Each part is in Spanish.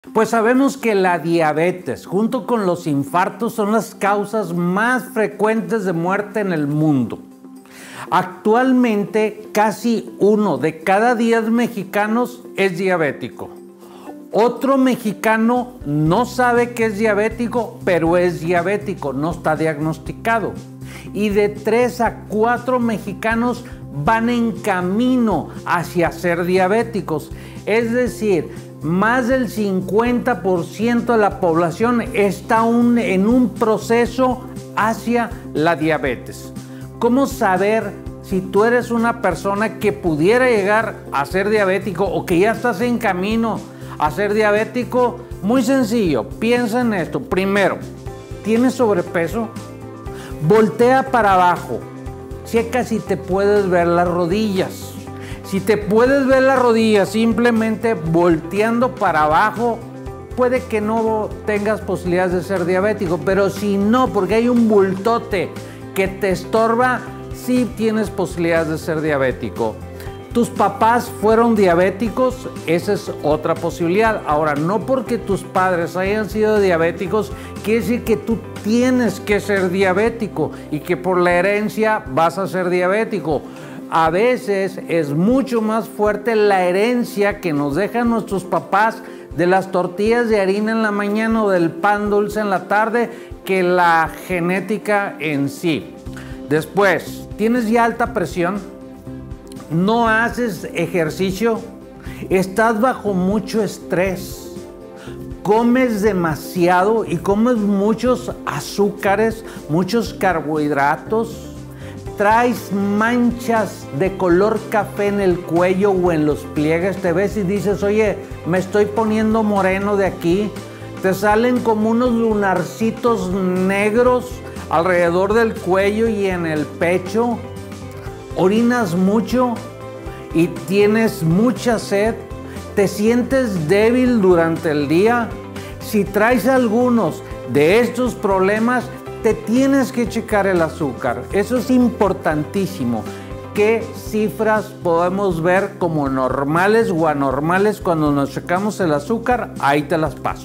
Pues sabemos que la diabetes, junto con los infartos, son las causas más frecuentes de muerte en el mundo. Actualmente, casi 1 de cada 10 mexicanos es diabético. Otro mexicano no sabe que es diabético, pero es diabético, no está diagnosticado. Y de 3 a 4 mexicanos van en camino hacia ser diabéticos. Es decir, más del 50% de la población está en un proceso hacia la diabetes. ¿Cómo saber si tú eres una persona que pudiera llegar a ser diabético o que ya estás en camino a ser diabético? Muy sencillo, piensa en esto. Primero, ¿tienes sobrepeso? Voltea para abajo, checa si te puedes ver las rodillas. Si te puedes ver las rodillas simplemente volteando para abajo, puede que no tengas posibilidades de ser diabético, pero si no, porque hay un bultote que te estorba, sí tienes posibilidades de ser diabético. ¿Tus papás fueron diabéticos? Esa es otra posibilidad. Ahora, no porque tus padres hayan sido diabéticos, quiere decir que tú tienes que ser diabético y que por la herencia vas a ser diabético. A veces es mucho más fuerte la herencia que nos dejan nuestros papás de las tortillas de harina en la mañana o del pan dulce en la tarde que la genética en sí. Después, ¿tienes ya alta presión? ¿No haces ejercicio? ¿Estás bajo mucho estrés? ¿Comes demasiado y comes muchos azúcares, muchos carbohidratos? ¿Traes manchas de color café en el cuello o en los pliegues? Te ves y dices, oye, me estoy poniendo moreno de aquí. Te salen como unos lunarcitos negros alrededor del cuello y en el pecho. Orinas mucho y tienes mucha sed. Te sientes débil durante el día. Si traes algunos de estos problemas, te tienes que checar el azúcar. Eso es importantísimo. ¿Qué cifras podemos ver como normales o anormales cuando nos checamos el azúcar? Ahí te las paso.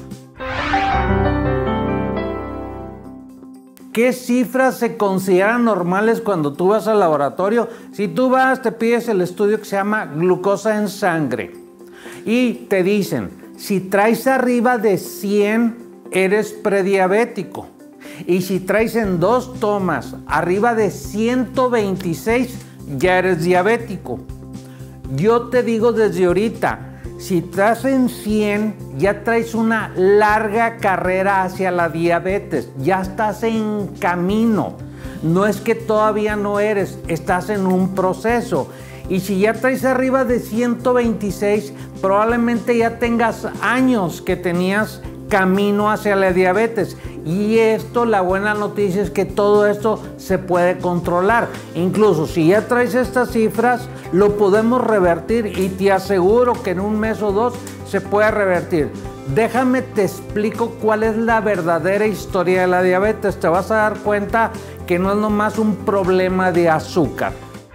¿Qué cifras se consideran normales cuando tú vas al laboratorio? Si tú vas, te pides el estudio que se llama glucosa en sangre y te dicen, si traes arriba de 100, eres prediabético. Y si traes en 2 tomas arriba de 126, ya eres diabético. Yo te digo desde ahorita, si estás en 100, ya traes una larga carrera hacia la diabetes, ya estás en camino. No es que todavía no eres, estás en un proceso. Y si ya traes arriba de 126, probablemente ya tengas años que tenías camino hacia la diabetes. Y esto, la buena noticia es que todo esto se puede controlar. Incluso si ya traes estas cifras, lo podemos revertir y te aseguro que en 1 mes o 2 se puede revertir. Déjame te explico cuál es la verdadera historia de la diabetes. Te vas a dar cuenta que no es nomás un problema de azúcar.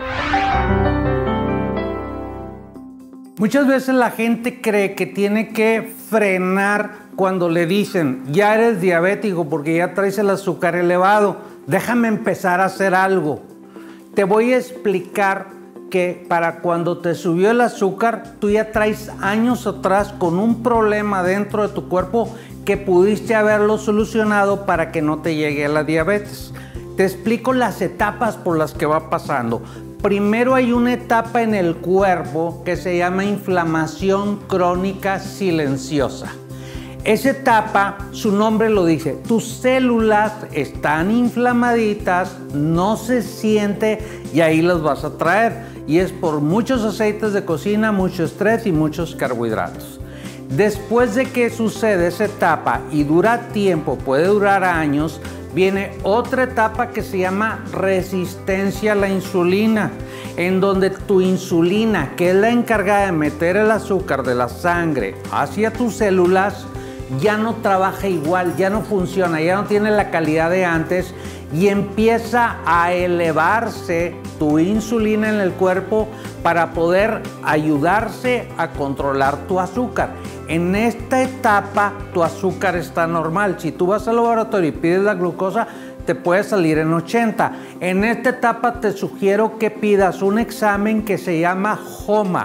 Muchas veces la gente cree que tiene que frenar cuando le dicen, ya eres diabético porque ya traes el azúcar elevado, déjame empezar a hacer algo. Te voy a explicar que para cuando te subió el azúcar, tú ya traes años atrás con un problema dentro de tu cuerpo que pudiste haberlo solucionado para que no te llegue a la diabetes. Te explico las etapas por las que va pasando. Primero hay una etapa en el cuerpo que se llama inflamación crónica silenciosa. Esa etapa, su nombre lo dice, tus células están inflamaditas, no se siente y ahí las vas a traer. Y es por muchos aceites de cocina, mucho estrés y muchos carbohidratos. Después de que sucede esa etapa y dura tiempo, puede durar años, viene otra etapa que se llama resistencia a la insulina, en donde tu insulina, que es la encargada de meter el azúcar de la sangre hacia tus células, ya no trabaja igual, ya no funciona, ya no tiene la calidad de antes y empieza a elevarse tu insulina en el cuerpo para poder ayudarse a controlar tu azúcar. en esta etapa tu azúcar está normal. Si tú vas al laboratorio y pides la glucosa, te puede salir en 80. En esta etapa te sugiero que pidas un examen que se llama HOMA,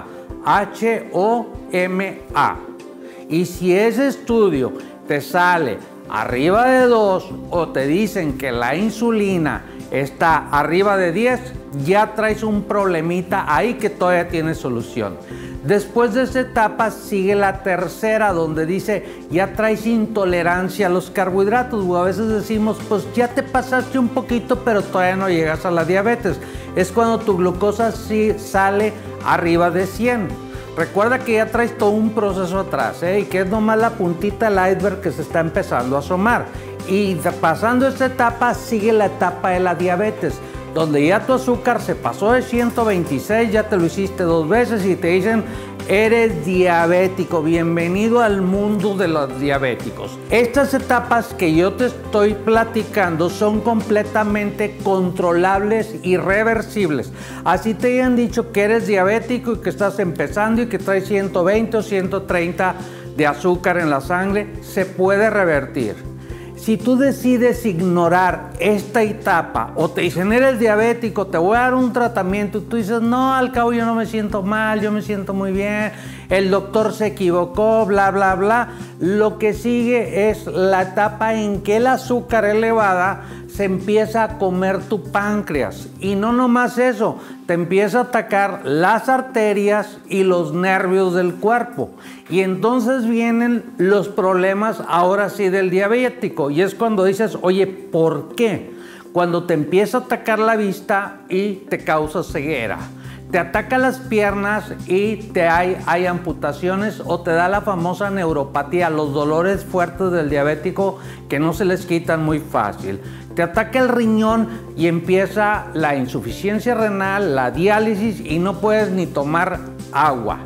H-O-M-A. Y si ese estudio te sale arriba de 2 o te dicen que la insulina está arriba de 10, ya traes un problemita ahí que todavía tiene solución. Después de esta etapa sigue la tercera, donde dice ya traes intolerancia a los carbohidratos, o a veces decimos pues ya te pasaste un poquito pero todavía no llegas a la diabetes. Es cuando tu glucosa sí sale arriba de 100. Recuerda que ya traes todo un proceso atrás, y que es nomás la puntita del iceberg que se está empezando a asomar. Y pasando esta etapa sigue la etapa de la diabetes, donde ya tu azúcar se pasó de 126, ya te lo hiciste 2 veces y te dicen eres diabético, bienvenido al mundo de los diabéticos. Estas etapas que yo te estoy platicando son completamente controlables y reversibles. Así te hayan dicho que eres diabético y que estás empezando y que traes 120 o 130 de azúcar en la sangre, se puede revertir. Si tú decides ignorar esta etapa o te dicen eres diabético, te voy a dar un tratamiento y tú dices no, al cabo yo no me siento mal, yo me siento muy bien, el doctor se equivocó, bla, bla, bla, lo que sigue es la etapa en que el azúcar elevada se empieza a comer tu páncreas. Y no nomás eso, te empieza a atacar las arterias y los nervios del cuerpo. Y entonces vienen los problemas ahora sí del diabético. Y es cuando dices, oye, ¿por qué? Cuando te empieza a atacar la vista y te causa ceguera. Te ataca las piernas y hay amputaciones, o te da la famosa neuropatía, los dolores fuertes del diabético que no se les quitan muy fácil. Te ataca el riñón y empieza la insuficiencia renal, la diálisis y no puedes ni tomar agua.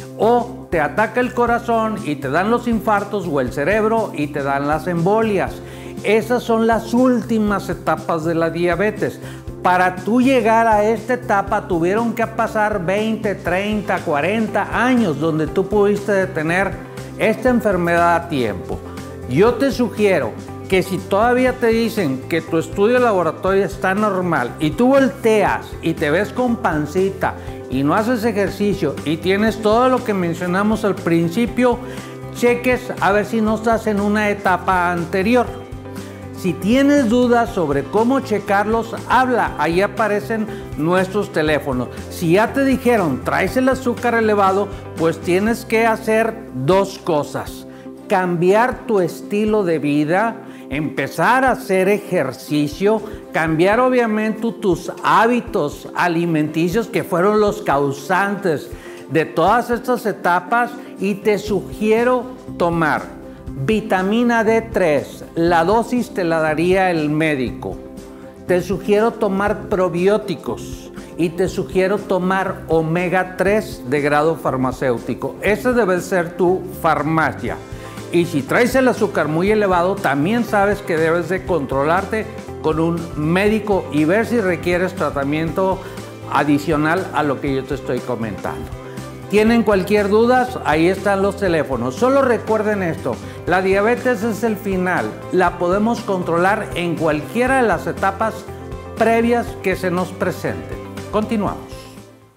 O te ataca el corazón y te dan los infartos, o el cerebro y te dan las embolias. Esas son las últimas etapas de la diabetes. Para tú llegar a esta etapa tuvieron que pasar 20, 30, 40 años donde tú pudiste detener esta enfermedad a tiempo. Yo te sugiero que si todavía te dicen que tu estudio de laboratorio está normal y tú volteas y te ves con pancita y no haces ejercicio y tienes todo lo que mencionamos al principio, cheques a ver si no estás en una etapa anterior. Si tienes dudas sobre cómo checarlos, habla, ahí aparecen nuestros teléfonos. Si ya te dijeron traes el azúcar elevado, pues tienes que hacer 2 cosas. Cambiar tu estilo de vida, empezar a hacer ejercicio, cambiar obviamente tus hábitos alimenticios que fueron los causantes de todas estas etapas, y te sugiero tomar vitamina D3, la dosis te la daría el médico. Te sugiero tomar probióticos y te sugiero tomar omega 3 de grado farmacéutico. Ese debe ser tu farmacia. Y si traes el azúcar muy elevado, también sabes que debes de controlarte con un médico y ver si requieres tratamiento adicional a lo que yo te estoy comentando. ¿Tienen cualquier duda? Ahí están los teléfonos. Solo recuerden esto, la diabetes es el final. La podemos controlar en cualquiera de las etapas previas que se nos presenten. Continuamos.